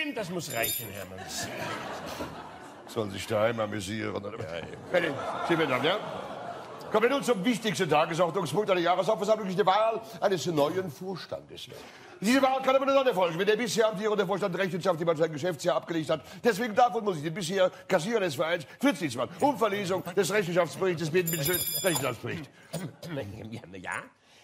10, das muss reichen, Hermann. Soll sich daheim amüsieren. Sie werden ja? Kommen wir nun zum wichtigsten Tagesordnungspunkt der Jahreshauptversammlung, die Wahl eines neuen Vorstandes. Diese Wahl kann aber nur dann erfolgen, wenn der bisher amtierende Vorstand Rechenschaft über sein Geschäftsjahr abgelegt hat. Deswegen davon muss ich den bisher Kassierer des Vereins, Fritz Dietzmann, um Verlesung des Rechenschaftsberichtes bitten. Bitte schön, Rechenschaftsbericht. Ja?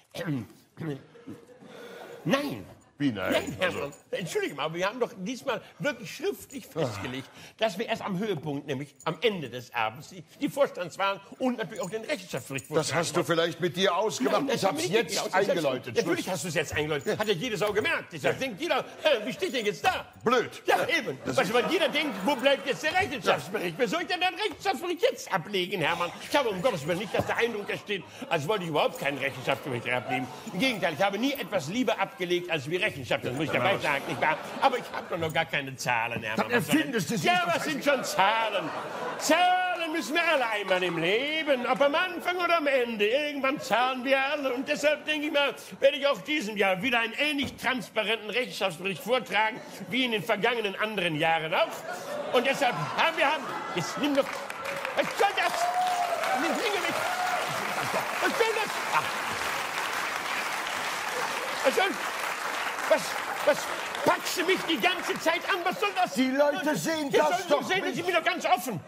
Nein. Wie nein? Nein, Hermann. Entschuldigung, aber wir haben doch diesmal wirklich schriftlich festgelegt, dass wir erst am Höhepunkt, nämlich am Ende des Abends, die Vorstandswahlen und natürlich auch den Rechenschaftsbericht vortragen. Das hast du vielleicht mit dir ausgemacht. Nein, ich hab's jetzt eingeläutet. Natürlich hast du es jetzt eingeläutet. Hat ja jede Sau gemerkt. Ich denkt jeder, wie steht denn jetzt da? Blöd. Ja, eben. Weil jeder denkt, wo bleibt jetzt der Rechenschaftsbericht? Wer soll denn den Rechenschaftsbericht jetzt ablegen, Hermann? Ich habe um Gottes Willen nicht, dass der Eindruck entsteht, als wollte ich überhaupt keinen Rechenschaftsbericht ablegen. Im Gegenteil, ich habe nie etwas lieber abgelegt als wie Rechenschaft. Das muss ich dabei sagen, nicht wahr? Aber ich habe doch noch gar keine Zahlen, Hermann. Dann erfindest du sie. Ja, was sind schon Zahlen? Zahlen müssen wir alle einmal im Leben, ob am Anfang oder am Ende. Irgendwann zahlen wir alle. Und deshalb denke ich mal, werde ich auch diesem Jahr wieder einen ähnlich transparenten Rechenschaftsbericht vortragen, wie in den vergangenen anderen Jahren auch. Und deshalb haben wir... Jetzt nimm doch... Was soll das? Nimm Finger weg. Was soll das? Ach. Was soll... Was packst du mich die ganze Zeit an? Was soll das? Die Leute sehen das doch sehen, nicht. Sie mir doch ganz offen.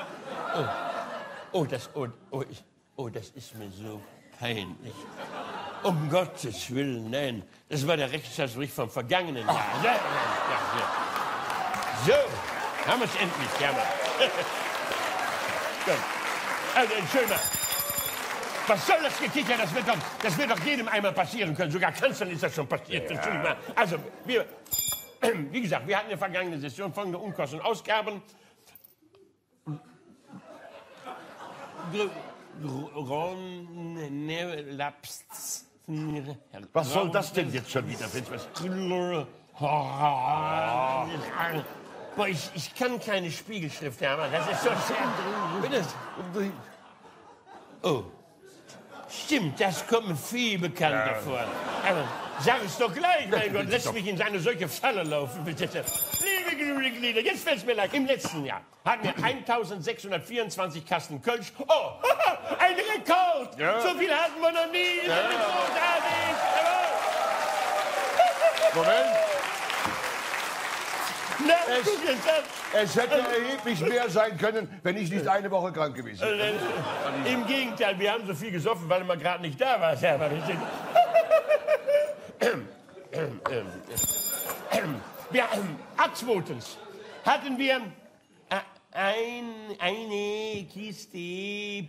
Das ist mir so peinlich. Um Gottes Willen, nein. Das war der Rechenschaftsbericht vom vergangenen Jahr. Ja. So, haben wir es endlich, Jammer. Also, Entschuldigung. Was soll das Gekicher? Das wird doch jedem einmal passieren können. Sogar Kanzlern ist das schon passiert. Ja. Entschuldigung mal. Also, wie gesagt, wir hatten in der vergangenen Session folgende Unkosten und Ausgaben. Was soll das denn jetzt schon wieder, Fritz? Boah, ich kann keine Spiegelschrift, Hermann. Das ist so sehr... Bitte. Oh. Stimmt, das kommt mir viel bekannter vor. Aber sag es doch gleich, mein Gott. Lässt mich in eine solche Falle laufen, bitte. Liebe Glieder, jetzt fällt's mir leid. Im letzten Jahr hatten wir 1624 Kasten Kölsch. Oh, ein Rekord! Ja. So viel hatten wir noch nie. Ja. Moment. Na, es hätte erheblich mehr sein können, wenn ich nicht eine Woche krank gewesen wäre. Im Gegenteil, wir haben so viel gesoffen, weil du gerade nicht da warst. Ja, zweitens hatten wir eine Kiste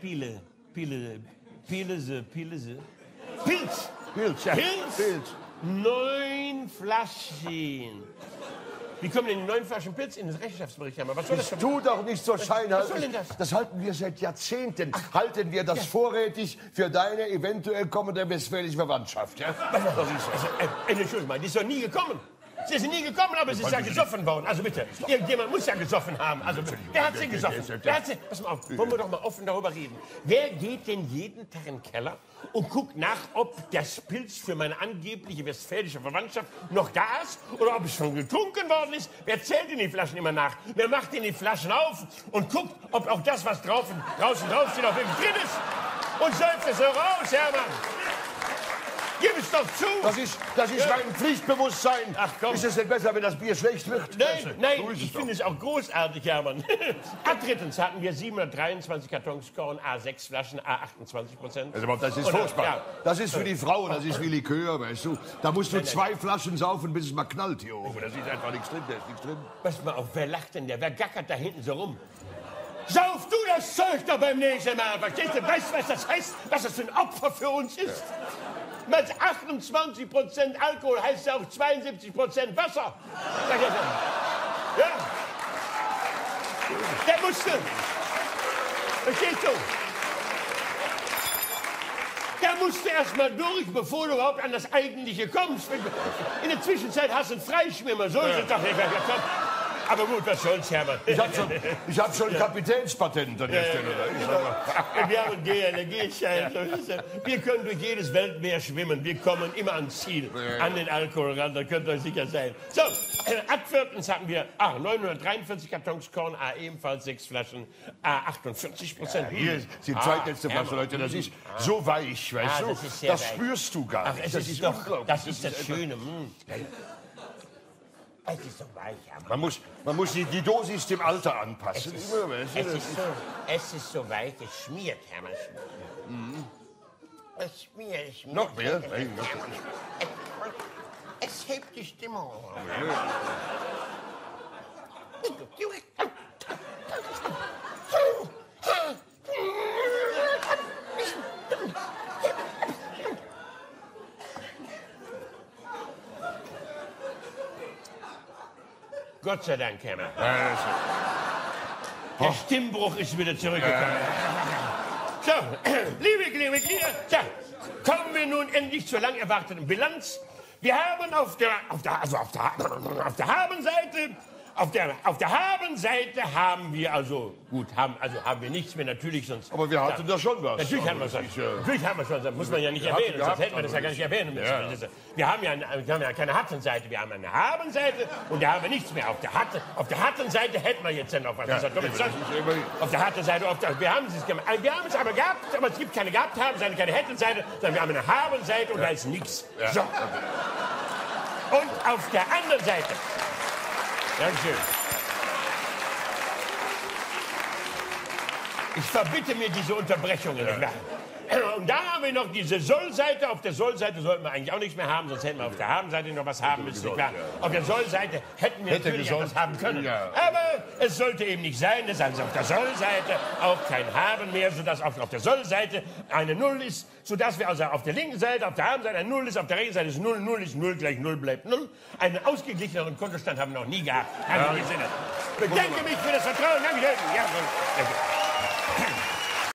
Pilz. 9 Flaschen. Wie kommen denn die 9 Flaschen Pilz in den Rechenschaftsbericht? Was soll das denn? Tu doch nicht so scheinheilig. Was soll denn das? Das halten wir seit Jahrzehnten. Halten wir das vorrätig für deine eventuell kommende westfälische Verwandtschaft. Ja? Entschuldigung mal, die ist doch nie gekommen. Sie ist nie gekommen, aber sie ist ja gesoffen worden. Also bitte, irgendjemand muss ja gesoffen haben. Also bitte, wer hat sie gesoffen? Pass mal auf, wollen wir doch mal offen darüber reden. Wer geht denn jeden Tag in den Keller und guckt nach, ob das Pilz für meine angebliche westfälische Verwandtschaft noch da ist oder ob es schon getrunken worden ist? Wer zählt in die Flaschen immer nach? Wer macht in die Flaschen auf und guckt, ob auch das, was draußen draufsteht, auch wirklich drin ist? Und säuft es so raus, Hermann. Gib es doch zu! Das ist mein Pflichtbewusstsein. Ach komm. Ist es denn besser, wenn das Bier schlecht wird? Nein, ich finde es auch großartig, Hermann. Drittens hatten wir 723 Kartons Korn, A6 Flaschen, A28%. Also, das ist furchtbar. Ja. Das ist für die Frauen, das ist wie Likör, weißt du. Da musst du 2 Flaschen saufen, bis es mal knallt hier oben. Da ist einfach nichts drin, da ist nichts drin. Pass mal auf, wer lacht denn der? Wer gackert da hinten so rum? Sauf du das Zeug doch beim nächsten Mal, verstehst du? Weißt du, was das heißt? Was das für ein Opfer für uns ist? Mit 28% Alkohol heißt ja auch 72% Wasser. Ja. Der musste. Verstehst du? Der musste erst mal durch, bevor du überhaupt an das Eigentliche kommst. In der Zwischenzeit hast du einen Freischwimmer. So ist es doch nicht. Aber gut, was soll's, Hermann? Ich hab schon ein Kapitänspatent an der Stelle. Wir haben DLRG-Schein. Wir können durch jedes Weltmeer schwimmen. Wir kommen immer ans Ziel, an den Alkohol ran, da könnt ihr euch sicher sein. So, ab 4. hatten wir 943 Kartons Korn, ebenfalls 6 Flaschen, 48%. Hier sind zweitletzte Flasche, Leute. Das ist so weich, weißt du? Das spürst du gar nicht. Das ist unglaublich. Das ist das Schöne. Es ist so weich, Hermann. Man muss die Dosis dem Alter anpassen. Es ist so weich, es schmiert, Hermann. Es schmiert. Noch mehr? Es hebt die Stimmung. Gott sei Dank, Hermann. Der Stimmbruch ist wieder zurückgekommen. So, liebe Glieder, so, kommen wir nun endlich zur lang erwarteten Bilanz. Wir haben auf der Habenseite haben wir haben wir nichts mehr, natürlich sonst. Aber wir hatten da schon was. Natürlich haben wir schon, das muss man ja nicht erwähnen, sonst hätten wir das ja gar nicht erwähnen müssen. Ja. Wir haben ja keine Hattenseite, wir haben eine Habenseite und da haben wir nichts mehr. Auf der Hattenseite hätten wir jetzt ja noch was. Auf der Hattenseite, wir haben es aber gehabt, aber es gibt keine gehabt haben, keine Hättenseite, sondern wir haben eine Habenseite und da ist nichts. Ja. So. Und auf der anderen Seite. Dankeschön. Ich verbitte mir diese Unterbrechungen. Und da haben wir noch diese Sollseite. Auf der Sollseite sollten wir eigentlich auch nichts mehr haben, sonst hätten wir auf der Habenseite noch was haben müssen. Klar. Auf der Sollseite hätten wir natürlich etwas haben können. Ja. Aber es sollte eben nicht sein, dass also auf der Sollseite auch kein Haben mehr, sodass auch auf der Sollseite eine Null ist, sodass wir also auf der linken Seite, auf der Habenseite eine Null ist, auf der rechten Seite ist 0, 0 ist 0 gleich 0 bleibt 0. Einen ausgeglicheneren Kontostand haben wir noch nie gehabt. Ich bedanke mich für das Vertrauen. Danke. Ja, danke.